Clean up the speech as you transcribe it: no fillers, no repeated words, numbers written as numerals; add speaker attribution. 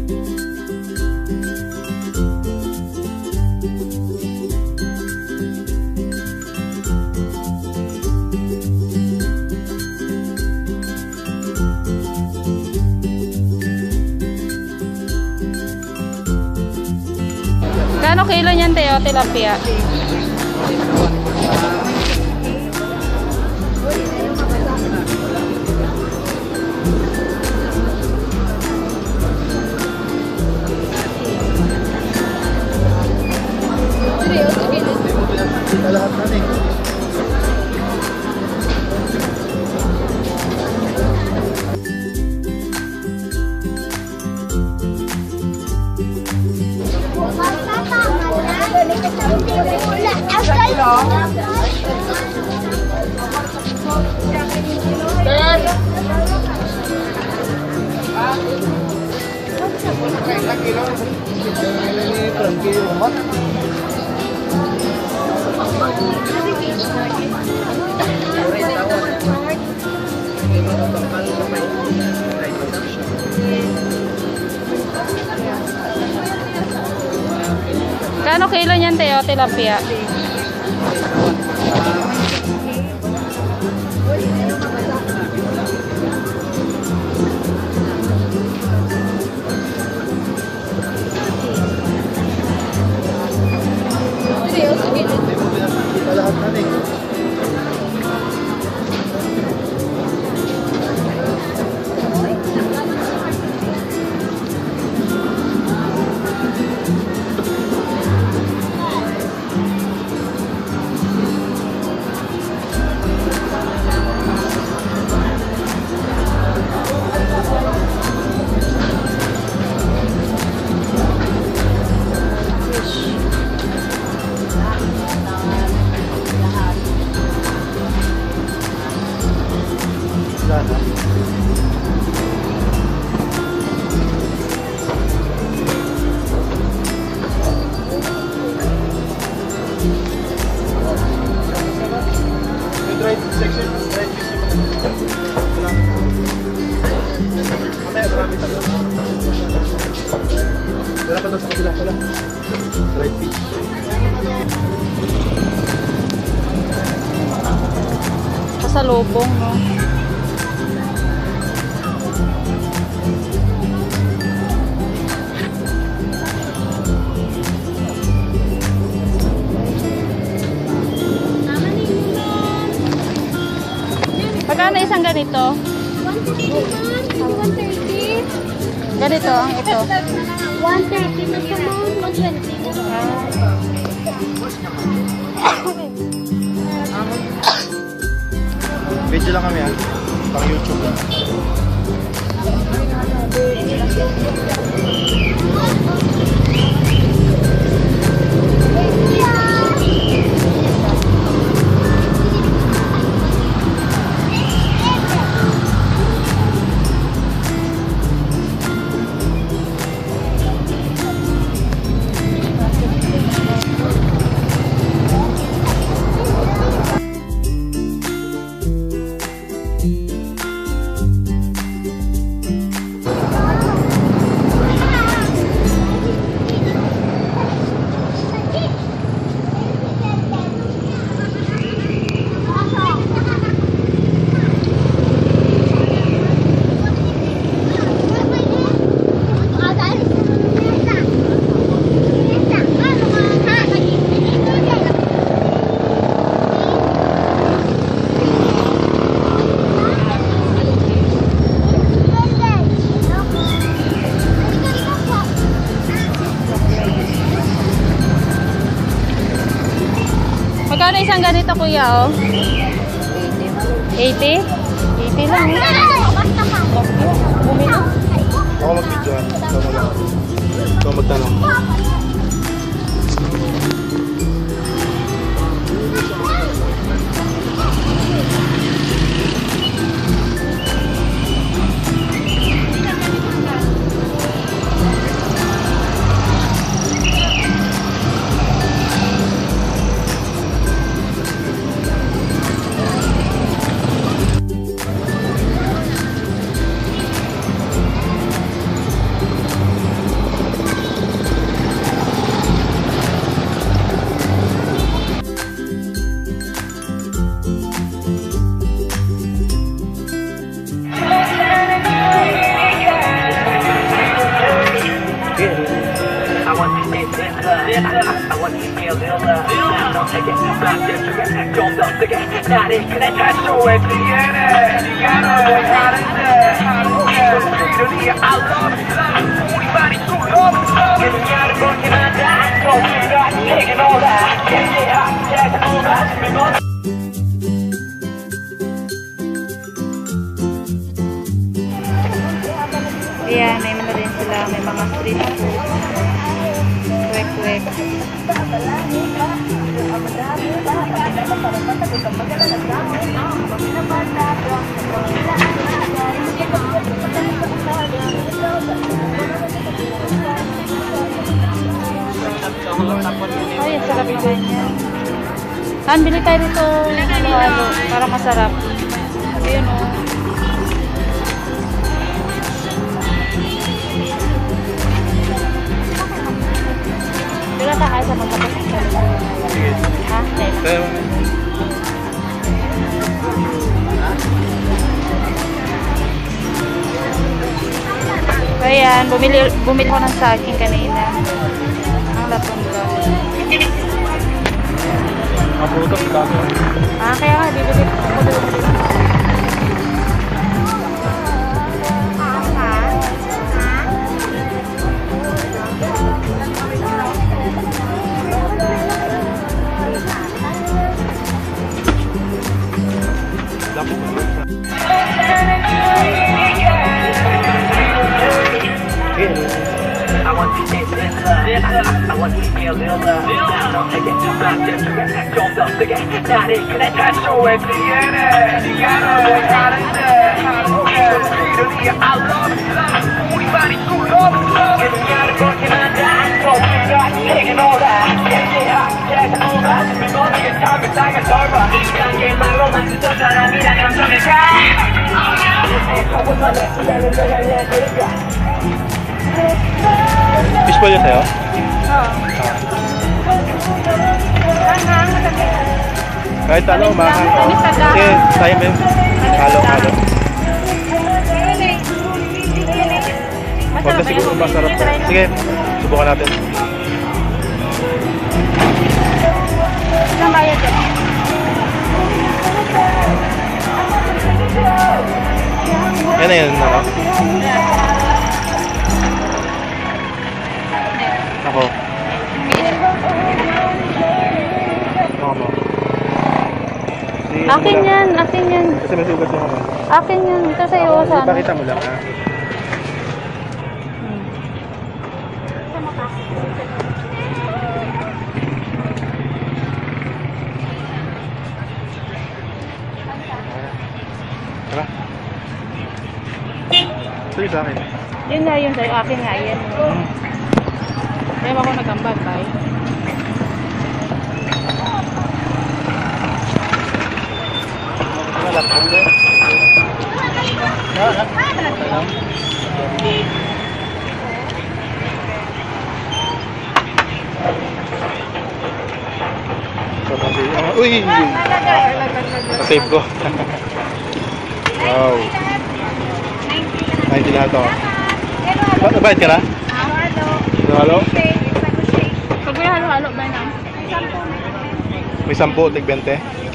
Speaker 1: Kano kilo niyan, Teo, tilapia?
Speaker 2: Lahat na eh.
Speaker 1: Kano kilo niyan, Teo, tilapia?
Speaker 2: Lahat na eh. Wala pa daw sa kabila pala. Dried fish.
Speaker 1: Pasalubong, no? Magkano isang ganito? 130. Ganito ang ito.
Speaker 3: 130 na siya, 120.
Speaker 2: Video lang kami pang YouTube lang.
Speaker 1: Magkano isang ganito, kuya, oh? 80? 80 lang, eh. Bumili.
Speaker 2: Ako mag-videoan. Ikaw mo lang. Ikaw magtanong.
Speaker 1: Ayan, may mga din sila, may mga street food. Kwek-kwek. Ay, ang sarap naman yan. Han, bili tayo dito halo-halo para masarap. Ayun o. Bila ka kaya sa magkapasok sa lugar.
Speaker 2: Sige.
Speaker 1: Ha? Next.
Speaker 2: Pero,
Speaker 1: Ayan, bumili ko ng saging kanina. Ang lapunta.
Speaker 2: mabutos dami.
Speaker 1: Ah, kaya nga, bibili ko doon.
Speaker 4: I want to get I want to feel 좀 더 세게 나를 그래 다시 오해지네 네가 너무 다른데 이러니 I love you 우리 말이 꿀 love 나를 보지만 다 거기가 내게 놀아 계속 오라 미모지게 참을 땅을 넓어 이게 말로만 듣던 사람이란 감정을 가
Speaker 2: Fishball yun sa'yo? Kahit ano, mahal. Kasi tayo may halo-halo. Huwag na siguro masarap pa. Sige, subukan natin.
Speaker 1: Ilang bayad yan?
Speaker 2: Yan na yun, ano? Ako. Ako.
Speaker 1: Akin yan, akin yan.
Speaker 2: Kasi may sugat yung ako.
Speaker 1: Akin yan. Ito sa'yo, saan?
Speaker 2: Ipakita mo lang, ha? Tara. Ito yung sa akin.
Speaker 1: Yun na yun sa'yo, akin nga yan. Kaya ako nagambag, bye.
Speaker 2: Wala po din. Uy! Save ko. Wow. 90 lahat ako. Bayad ka na? Halo?
Speaker 1: Pag may halo-halo ba na?
Speaker 2: May 10, tig 20.